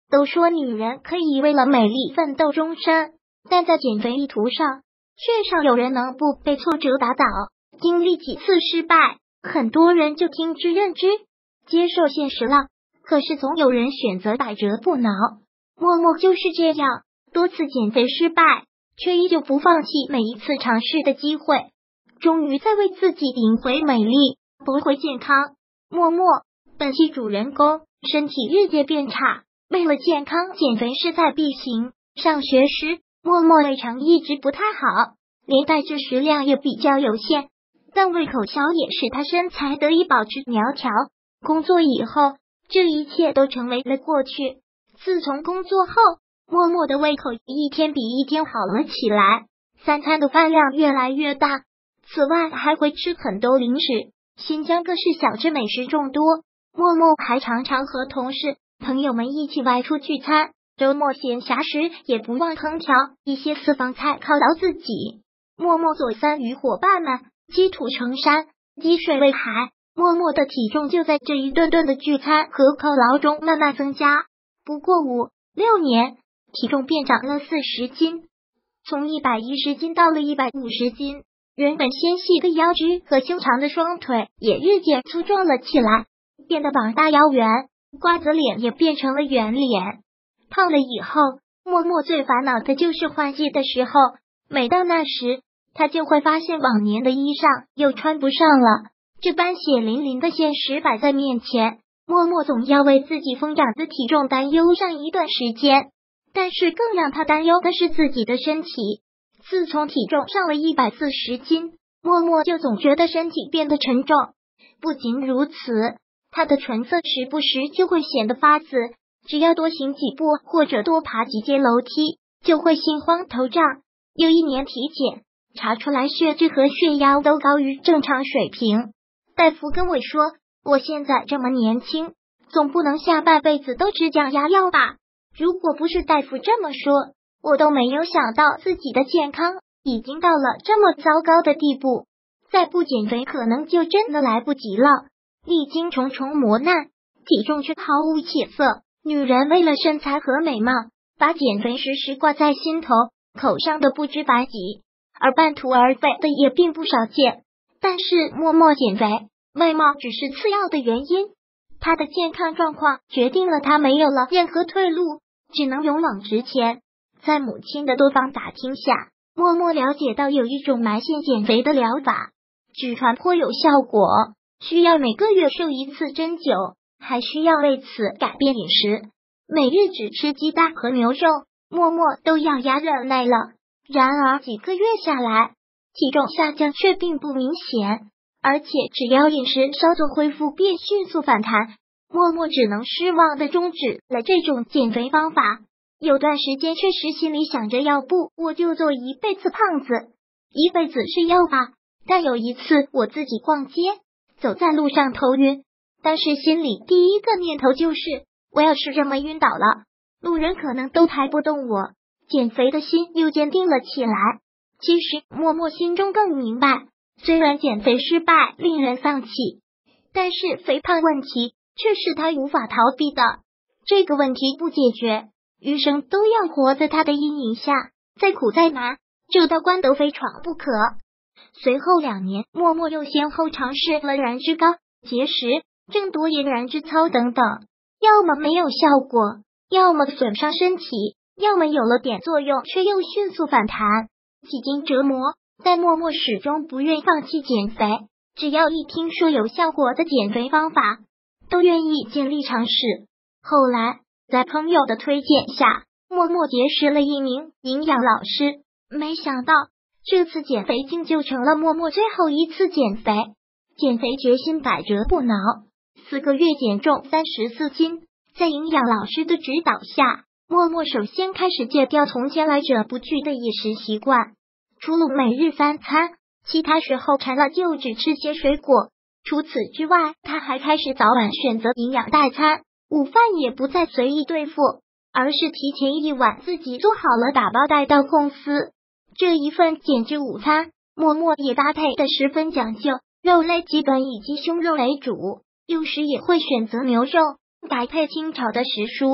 都说女人可以为了美丽奋斗终身，但在减肥意图上，却少有人能不被挫折打倒。经历几次失败，很多人就听之任之，接受现实了。可是总有人选择百折不挠，默默就是这样，多次减肥失败，却依旧不放弃每一次尝试的机会，终于在为自己赢回美丽，夺回健康。默默，本期主人公身体日渐变差，为了健康减肥势在必行。上学时，默默胃肠一直不太好，连带着食量也比较有限，但胃口小也使他身材得以保持苗条。工作以后，这一切都成为了过去。自从工作后，默默的胃口一天比一天好了起来，三餐的饭量越来越大，此外还会吃很多零食。新疆各式小吃美食众多，默默还常常和同事朋友们一起外出聚餐，周末闲暇时也不忘烹调一些私房菜犒劳自己。默默左三与伙伴们积土成山，积水为海，默默的体重就在这一顿顿的聚餐和犒劳中慢慢增加。不过5-6年，体重便长了40斤，从110斤到了150斤。原本纤细的腰肢和修长的双腿也日渐粗壮了起来，变得膀大腰圆，瓜子脸也变成了圆脸。胖了以后，默默最烦恼的就是换季的时候，每到那时，他就会发现往年的衣裳又穿不上了。这般血淋淋的现实摆在面前，默默总要为自己疯长的体重担忧上一段时间。但是更让他担忧的是自己的身体。自从体重上了140斤，默默就总觉得身体变得沉重。不仅如此，他的唇色时不时就会显得发紫，只要多行几步或者多爬几阶楼梯，就会心慌头胀。又一年体检，查出来血脂和血压都高于正常水平。大夫跟我说，我现在这么年轻，总不能下半辈子都吃降压药吧？如果不是大夫这么说，我都没有想到自己的健康已经到了这么糟糕的地步，再不减肥可能就真的来不及了。历经重重磨难，体重却毫无起色。女人为了身材和美貌，把减肥时时挂在心头，口上的不知百几，而半途而废的也并不少见。但是默默减肥，外貌只是次要的原因，她的健康状况决定了她没有了任何退路，只能勇往直前。在母亲的多方打听下，默默了解到有一种埋线减肥的疗法，据传颇有效果，需要每个月受1次针灸，还需要为此改变饮食，每日只吃鸡蛋和牛肉。默默都咬牙忍耐了，然而几个月下来，体重下降却并不明显，而且只要饮食稍作恢复便迅速反弹。默默只能失望的终止了这种减肥方法。有段时间确实心里想着，要不我就做一辈子胖子，一辈子是要吧。但有一次我自己逛街，走在路上头晕，但是心里第一个念头就是，我要是这么晕倒了，路人可能都抬不动我。减肥的心又坚定了起来。其实默默心中更明白，虽然减肥失败令人丧气，但是肥胖问题却是他无法逃避的。这个问题不解决，余生都要活在他的阴影下，再苦再难，这道关都非闯不可。随后2年，默默又先后尝试了燃脂膏、节食、郑多饮、燃脂操等等，要么没有效果，要么损伤身体，要么有了点作用却又迅速反弹。几经折磨，但默默始终不愿放弃减肥，只要一听说有效果的减肥方法，都愿意尽力尝试。后来在朋友的推荐下，默默结识了一名营养老师，没想到这次减肥竟就成了默默最后一次减肥。减肥决心百折不挠，4个月减重34斤。在营养老师的指导下，默默首先开始戒掉从前来者不拒的饮食习惯，除了每日3餐，其他时候馋了就只吃些水果。除此之外，他还开始早晚选择营养代餐，午饭也不再随意对付，而是提前1晚自己做好了打包带到公司。这一份减脂午餐，默默也搭配的十分讲究，肉类基本以鸡胸肉为主，有时也会选择牛肉，搭配清炒的时蔬，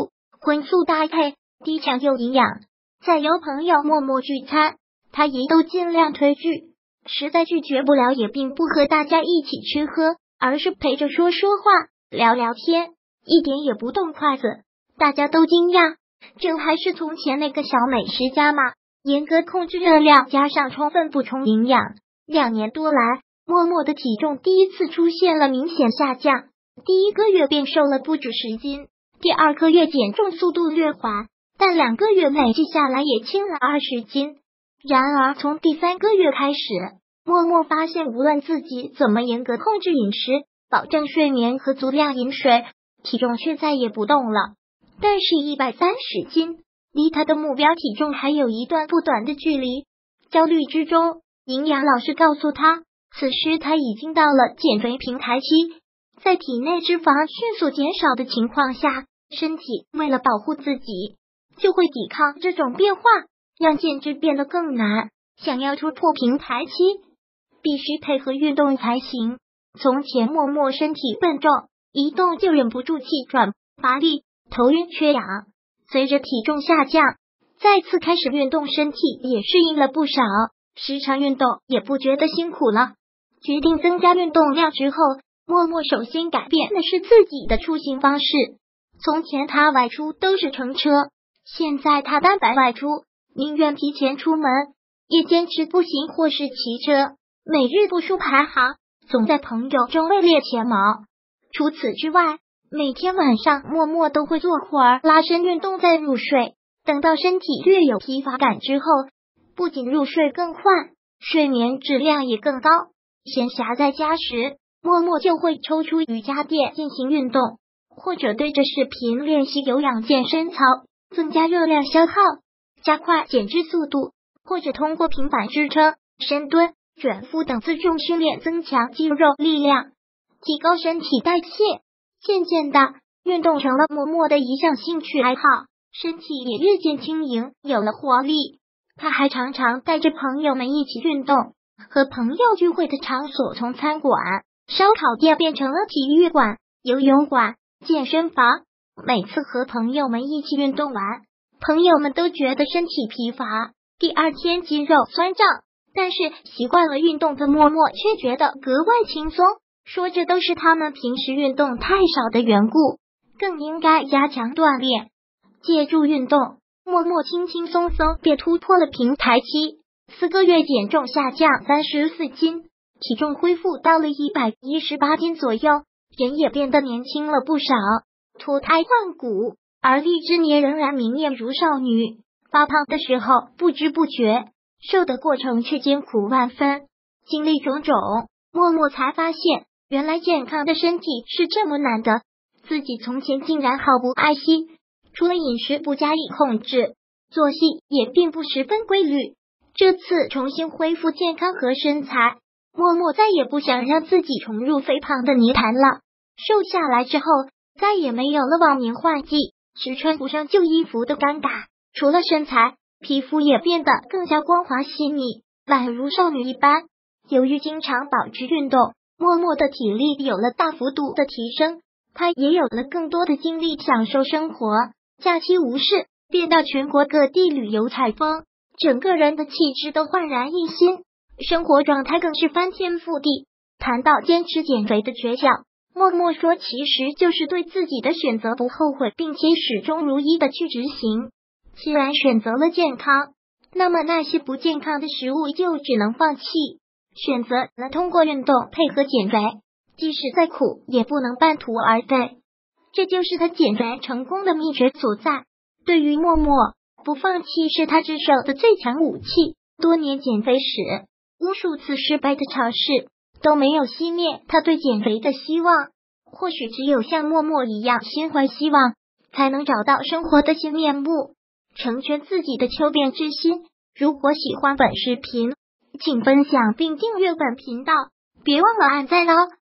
荤素搭配，低强又营养。再有朋友默默聚餐，他也都尽量推拒，实在拒绝不了，也并不和大家一起吃喝，而是陪着说说话，聊聊天，一点也不动筷子。大家都惊讶，这还是从前那个小美食家吗？严格控制热量，加上充分补充营养，2年多来，默默的体重第一次出现了明显下降。第1个月便瘦了不止10斤，第2个月减重速度略缓，但2个月累计下来也轻了20斤。然而从第3个月开始，默默发现无论自己怎么严格控制饮食，保证睡眠和足量饮水，体重却再也不动了。但是130斤离他的目标体重还有一段不短的距离。焦虑之中，营养老师告诉他，此时他已经到了减肥平台期，在体内脂肪迅速减少的情况下，身体为了保护自己，就会抵抗这种变化，让减脂变得更难。想要突破平台期，必须配合运动才行。从前默默身体笨重，一动就忍不住气喘、乏力、头晕、缺氧。随着体重下降，再次开始运动，身体也适应了不少，时常运动也不觉得辛苦了。决定增加运动量之后，默默首先改变的是自己的出行方式。从前他外出都是乘车，现在他单白外出，宁愿提前出门，也坚持步行或是骑车，每日步数排行总在朋友中位列前茅。除此之外，每天晚上默默都会做会儿拉伸运动再入睡，等到身体略有疲乏感之后，不仅入睡更快，睡眠质量也更高。闲暇在家时，默默就会抽出瑜伽垫进行运动，或者对着视频练习有氧健身操，增加热量消耗，加快减脂速度，或者通过平板支撑、深蹲、卷腹等自重训练增强肌肉力量，提高身体代谢。渐渐的，运动成了默默的一项兴趣爱好，身体也日渐轻盈，有了活力。他还常常带着朋友们一起运动，和朋友聚会的场所从餐馆、烧烤店变成了体育馆、游泳馆、健身房。每次和朋友们一起运动完，朋友们都觉得身体疲乏，第2天肌肉酸胀，但是习惯了运动的默默却觉得格外轻松，说这都是他们平时运动太少的缘故，更应该加强锻炼。借助运动，默默轻轻松松便突破了平台期，4个月减重下降34斤，体重恢复到了118斤左右，人也变得年轻了不少，脱胎换骨，而立之年仍然明艳如少女。发胖的时候不知不觉，瘦的过程却艰苦万分。经历种种，默默才发现，原来健康的身体是这么难得，自己从前竟然毫不爱惜，除了饮食不加以控制，作息也并不十分规律。这次重新恢复健康和身材，默默再也不想让自己重入肥胖的泥潭了。瘦下来之后，再也没有了往年换季时穿不上旧衣服的尴尬，除了身材，皮肤也变得更加光滑细腻，宛如少女一般。由于经常保持运动，默默的体力有了大幅度的提升，她也有了更多的精力享受生活。假期无事，便到全国各地旅游采风，整个人的气质都焕然一新，生活状态更是翻天覆地。谈到坚持减肥的诀窍，默默说，其实就是对自己的选择不后悔，并且始终如一的去执行。既然选择了健康，那么那些不健康的食物就只能放弃，选择了通过运动配合减肥，即使再苦也不能半途而废。这就是他减肥成功的秘诀所在。对于默默，不放弃是他制胜的最强武器。多年减肥史，无数次失败的尝试都没有熄灭他对减肥的希望。或许只有像默默一样心怀希望，才能找到生活的新面目，成全自己的求变之心。如果喜欢本视频，请分享并订阅本频道，别忘了按赞哦。